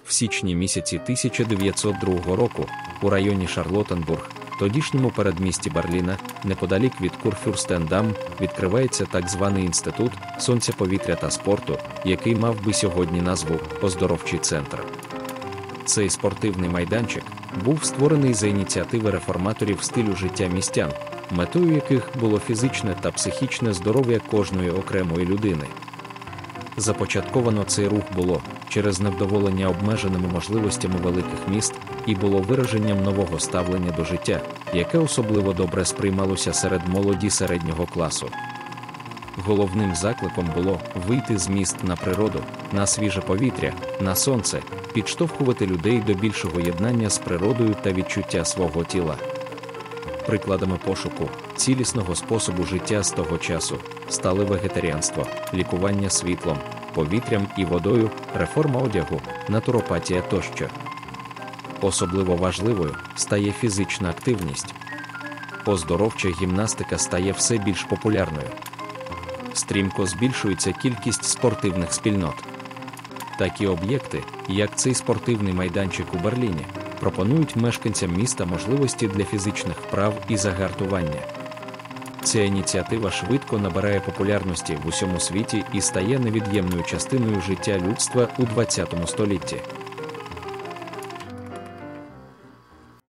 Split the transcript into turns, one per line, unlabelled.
В січні місяці 1902 року у районі Шарлоттенбург, тодішньому передмісті Берліна, неподалік від Курфюрстендам, відкривається так званий інститут сонця, повітря та спорту, який мав би сьогодні назву «Оздоровчий центр». Цей спортивний майданчик був створений за ініціативи реформаторів стилю життя містян, метою яких було фізичне та психічне здоров'я кожної окремої людини. Започатковано цей рух було через невдоволення обмеженими можливостями великих міст і було вираженням нового ставлення до життя, яке особливо добре сприймалося серед молоді середнього класу. Головним закликом було вийти з міст на природу, на свіже повітря, на сонце, підштовхувати людей до більшого єднання з природою та відчуття свого тіла. Прикладами пошуку цілісного способу життя з того часу стали вегетаріанство, лікування світлом, повітрям і водою, реформа одягу, натуропатія тощо. Особливо важливою стає фізична активність. Оздоровча гімнастика стає все більш популярною. Стрімко збільшується кількість спортивних спільнот. Такі об'єкти, як цей спортивний майданчик у Берліні, пропонують мешканцям міста можливості для фізичних вправ і загартування. Ця ініціатива швидко набирає популярності в усьому світі і стає невід'ємною частиною життя людства у ХХ столітті.